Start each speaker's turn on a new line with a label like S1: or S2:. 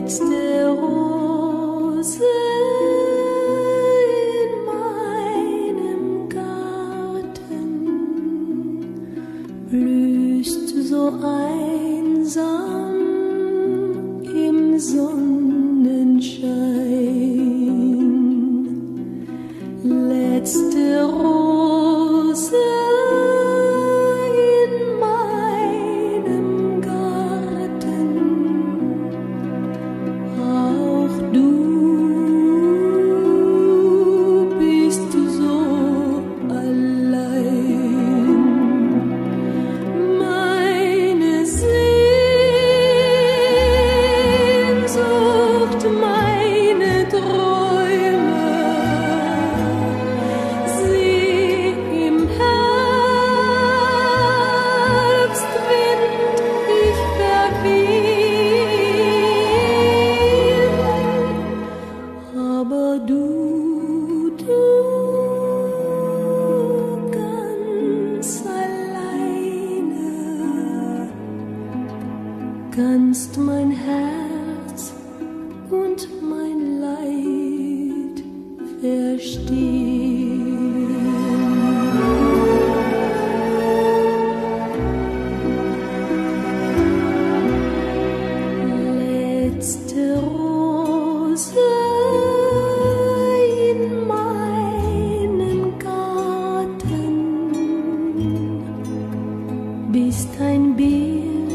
S1: letzte Rose in meinem Garten, blühst so einsam im Sonnenschein. Letzte Rose in meinem Garten, auch du bist so allein. Meine Sehnsucht, meine Träume, sie im Herbstwind ich verwehen, aber du ganz alleine kannst mein Herz und mein Leid verstehen. Letzte Rose in meinem Garten, bist ein Bild